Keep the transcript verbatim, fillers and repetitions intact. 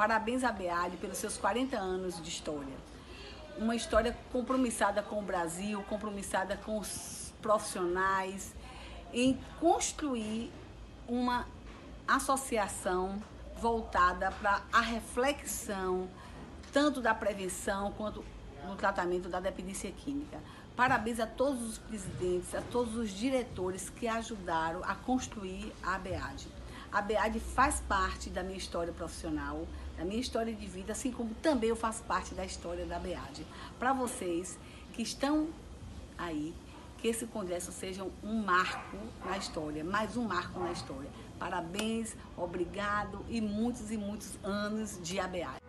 Parabéns a Beade pelos seus quarenta anos de história. Uma história compromissada com o Brasil, compromissada com os profissionais, em construir uma associação voltada para a reflexão, tanto da prevenção quanto no tratamento da dependência química. Parabéns a todos os presidentes, a todos os diretores que ajudaram a construir a Beade. A Beade faz parte da minha história profissional, da minha história de vida, assim como também eu faço parte da história da Beade. Para vocês que estão aí, que esse congresso seja um marco na história, mais um marco na história. Parabéns, obrigado e muitos e muitos anos de A Beade.